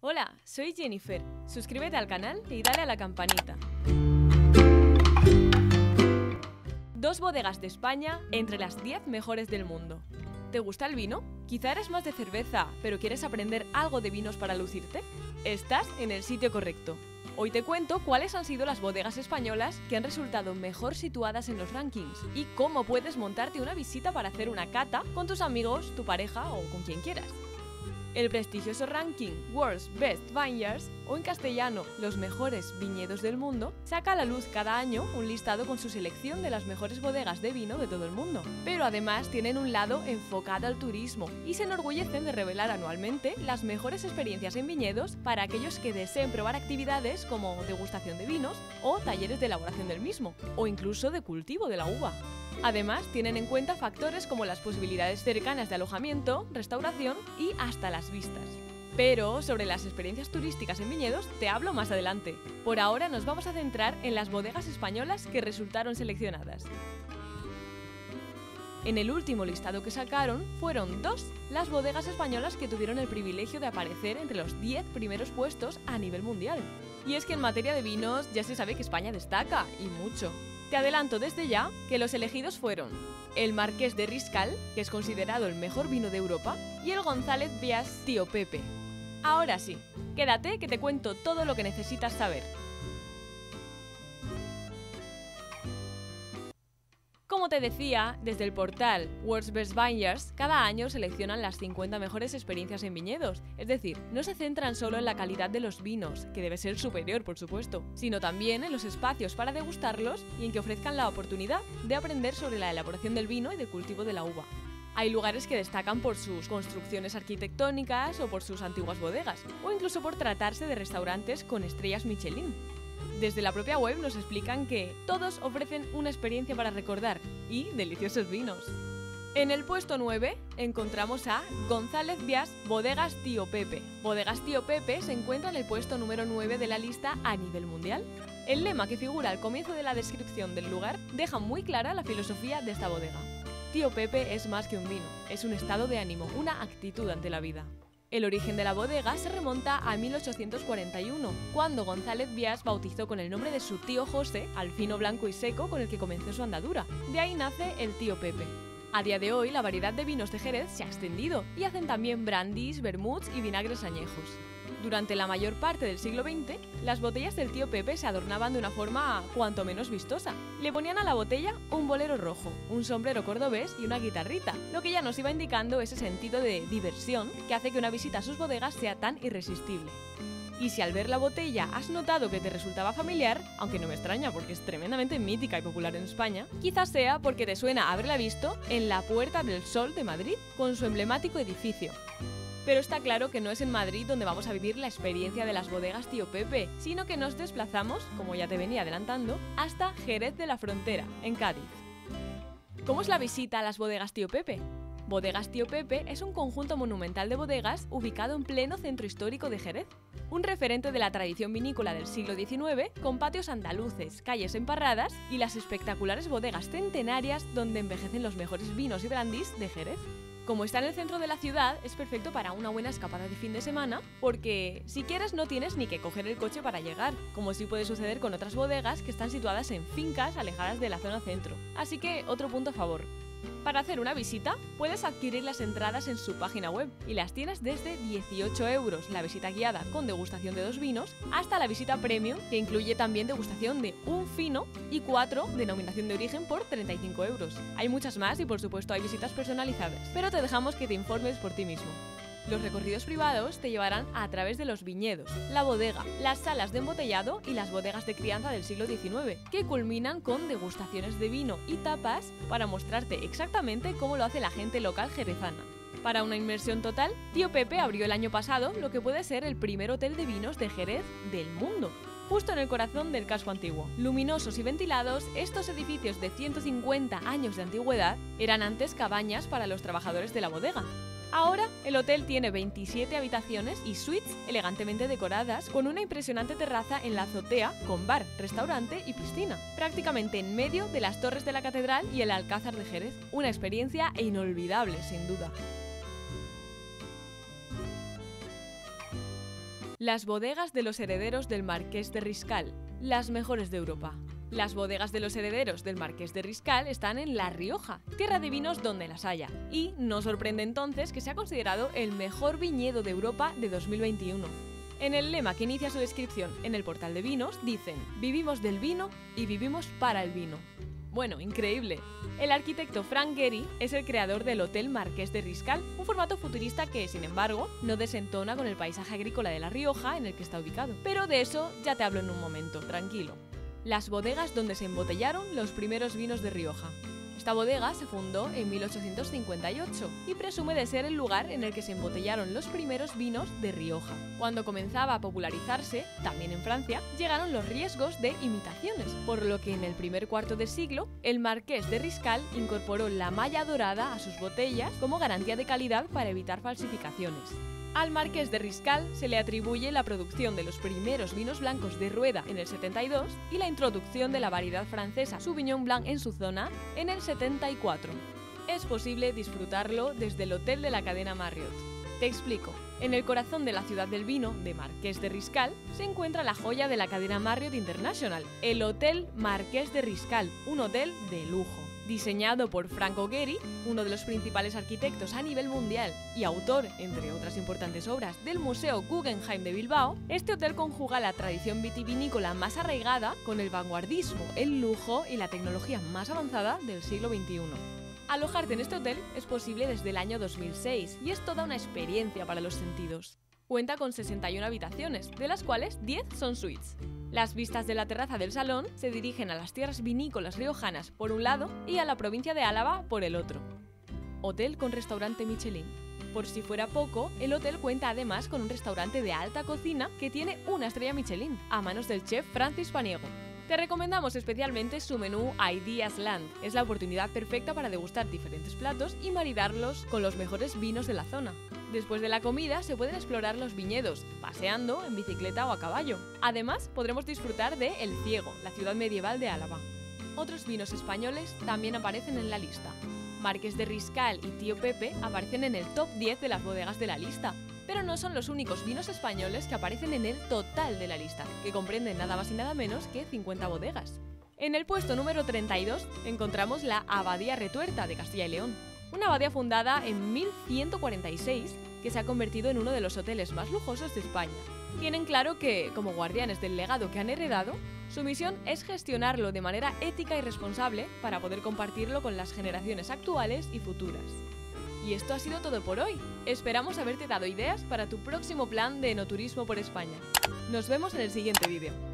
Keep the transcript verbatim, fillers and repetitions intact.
Hola, soy Jennifer. Suscríbete al canal y dale a la campanita. Dos bodegas de España entre las diez mejores del mundo. ¿Te gusta el vino? Quizá eres más de cerveza, pero ¿quieres aprender algo de vinos para lucirte? Estás en el sitio correcto. Hoy te cuento cuáles han sido las bodegas españolas que han resultado mejor situadas en los rankings y cómo puedes montarte una visita para hacer una cata con tus amigos, tu pareja o con quien quieras. El prestigioso ranking World's Best Vineyards, o en castellano, los mejores viñedos del mundo, saca a la luz cada año un listado con su selección de las mejores bodegas de vino de todo el mundo. Pero además tienen un lado enfocado al turismo y se enorgullecen de revelar anualmente las mejores experiencias en viñedos para aquellos que deseen probar actividades como degustación de vinos o talleres de elaboración del mismo, o incluso de cultivo de la uva. Además, tienen en cuenta factores como las posibilidades cercanas de alojamiento, restauración y hasta las vistas. Pero sobre las experiencias turísticas en viñedos te hablo más adelante. Por ahora nos vamos a centrar en las bodegas españolas que resultaron seleccionadas. En el último listado que sacaron, fueron dos las bodegas españolas que tuvieron el privilegio de aparecer entre los diez primeros puestos a nivel mundial. Y es que en materia de vinos ya se sabe que España destaca, y mucho. Te adelanto desde ya que los elegidos fueron el Marqués de Riscal, que es considerado el mejor vino de Europa, y el González Vias Tío Pepe. Ahora sí, quédate que te cuento todo lo que necesitas saber. Como te decía, desde el portal World's Best Vineyards, cada año seleccionan las cincuenta mejores experiencias en viñedos. Es decir, no se centran solo en la calidad de los vinos, que debe ser superior por supuesto, sino también en los espacios para degustarlos y en que ofrezcan la oportunidad de aprender sobre la elaboración del vino y del cultivo de la uva. Hay lugares que destacan por sus construcciones arquitectónicas o por sus antiguas bodegas, o incluso por tratarse de restaurantes con estrellas Michelin. Desde la propia web nos explican que todos ofrecen una experiencia para recordar y deliciosos vinos. En el puesto nueve encontramos a González Vias Bodegas Tío Pepe. Bodegas Tío Pepe se encuentra en el puesto número nueve de la lista a nivel mundial. El lema que figura al comienzo de la descripción del lugar deja muy clara la filosofía de esta bodega. Tío Pepe es más que un vino, es un estado de ánimo, una actitud ante la vida. El origen de la bodega se remonta a mil ochocientos cuarenta y uno, cuando González Vias bautizó con el nombre de su tío José al fino blanco y seco con el que comenzó su andadura. De ahí nace el Tío Pepe. A día de hoy, la variedad de vinos de Jerez se ha extendido y hacen también brandis, vermuts y vinagres añejos. Durante la mayor parte del siglo veinte, las botellas del Tío Pepe se adornaban de una forma cuanto menos vistosa. Le ponían a la botella un bolero rojo, un sombrero cordobés y una guitarrita, lo que ya nos iba indicando ese sentido de diversión que hace que una visita a sus bodegas sea tan irresistible. Y si al ver la botella has notado que te resultaba familiar, aunque no me extraña porque es tremendamente mítica y popular en España, quizás sea porque te suena haberla visto en la Puerta del Sol de Madrid, con su emblemático edificio. Pero está claro que no es en Madrid donde vamos a vivir la experiencia de las bodegas Tío Pepe, sino que nos desplazamos, como ya te venía adelantando, hasta Jerez de la Frontera, en Cádiz. ¿Cómo es la visita a las bodegas Tío Pepe? Bodegas Tío Pepe es un conjunto monumental de bodegas ubicado en pleno centro histórico de Jerez. Un referente de la tradición vinícola del siglo diecinueve, con patios andaluces, calles emparradas y las espectaculares bodegas centenarias donde envejecen los mejores vinos y brandis de Jerez. Como está en el centro de la ciudad, es perfecto para una buena escapada de fin de semana, porque si quieres no tienes ni que coger el coche para llegar, como sí puede suceder con otras bodegas que están situadas en fincas alejadas de la zona centro. Así que otro punto a favor. Para hacer una visita, puedes adquirir las entradas en su página web y las tienes desde dieciocho euros la visita guiada con degustación de dos vinos hasta la visita premium, que incluye también degustación de un fino y cuatro denominación de origen por treinta y cinco euros. Hay muchas más y por supuesto hay visitas personalizadas, pero te dejamos que te informes por ti mismo. Los recorridos privados te llevarán a través de los viñedos, la bodega, las salas de embotellado y las bodegas de crianza del siglo diecinueve, que culminan con degustaciones de vino y tapas para mostrarte exactamente cómo lo hace la gente local jerezana. Para una inmersión total, Tío Pepe abrió el año pasado lo que puede ser el primer hotel de vinos de Jerez del mundo, justo en el corazón del casco antiguo. Luminosos y ventilados, estos edificios de ciento cincuenta años de antigüedad eran antes cabañas para los trabajadores de la bodega. Ahora, el hotel tiene veintisiete habitaciones y suites elegantemente decoradas con una impresionante terraza en la azotea con bar, restaurante y piscina, prácticamente en medio de las torres de la catedral y el Alcázar de Jerez. Una experiencia inolvidable, sin duda. Las bodegas de los herederos del Marqués de Riscal, las mejores de Europa. Las bodegas de los herederos del Marqués de Riscal están en La Rioja, tierra de vinos donde las haya. Y no sorprende entonces que sea considerado el mejor viñedo de Europa de dos mil veintiuno. En el lema que inicia su descripción en el portal de vinos dicen: vivimos del vino y vivimos para el vino. Bueno, increíble. El arquitecto Frank Gehry es el creador del Hotel Marqués de Riscal, un formato futurista que, sin embargo, no desentona con el paisaje agrícola de La Rioja en el que está ubicado. Pero de eso ya te hablo en un momento, tranquilo. Las bodegas donde se embotellaron los primeros vinos de Rioja. Esta bodega se fundó en mil ochocientos cincuenta y ocho y presume de ser el lugar en el que se embotellaron los primeros vinos de Rioja. Cuando comenzaba a popularizarse, también en Francia, llegaron los riesgos de imitaciones, por lo que en el primer cuarto de siglo, el Marqués de Riscal incorporó la malla dorada a sus botellas como garantía de calidad para evitar falsificaciones. Al Marqués de Riscal se le atribuye la producción de los primeros vinos blancos de rueda en el setenta y dos y la introducción de la variedad francesa Sauvignon Blanc en su zona en el setenta y cuatro. Es posible disfrutarlo desde el hotel de la cadena Marriott. Te explico. En el corazón de la ciudad del vino, de Marqués de Riscal, se encuentra la joya de la cadena Marriott International, el Hotel Marqués de Riscal, un hotel de lujo. Diseñado por Franco Gehry, uno de los principales arquitectos a nivel mundial y autor, entre otras importantes obras, del Museo Guggenheim de Bilbao, este hotel conjuga la tradición vitivinícola más arraigada con el vanguardismo, el lujo y la tecnología más avanzada del siglo veintiuno. Alojarte en este hotel es posible desde el año dos mil seis y es toda una experiencia para los sentidos. Cuenta con sesenta y una habitaciones, de las cuales diez son suites. Las vistas de la terraza del salón se dirigen a las tierras vinícolas riojanas por un lado y a la provincia de Álava por el otro. Hotel con restaurante Michelin. Por si fuera poco, el hotel cuenta además con un restaurante de alta cocina que tiene una estrella Michelin, a manos del chef Francis Paniego. Te recomendamos especialmente su menú Ideas Land. Es la oportunidad perfecta para degustar diferentes platos y maridarlos con los mejores vinos de la zona. Después de la comida se pueden explorar los viñedos, paseando en bicicleta o a caballo. Además, podremos disfrutar de El Ciego, la ciudad medieval de Álava. Otros vinos españoles también aparecen en la lista. Marqués de Riscal y Tío Pepe aparecen en el top diez de las bodegas de la lista, pero no son los únicos vinos españoles que aparecen en el total de la lista, que comprende nada más y nada menos que cincuenta bodegas. En el puesto número treinta y dos encontramos la Abadía Retuerta de Castilla y León, una abadía fundada en mil ciento cuarenta y seis que se ha convertido en uno de los hoteles más lujosos de España. Tienen claro que, como guardianes del legado que han heredado, su misión es gestionarlo de manera ética y responsable para poder compartirlo con las generaciones actuales y futuras. Y esto ha sido todo por hoy. Esperamos haberte dado ideas para tu próximo plan de enoturismo por España. Nos vemos en el siguiente vídeo.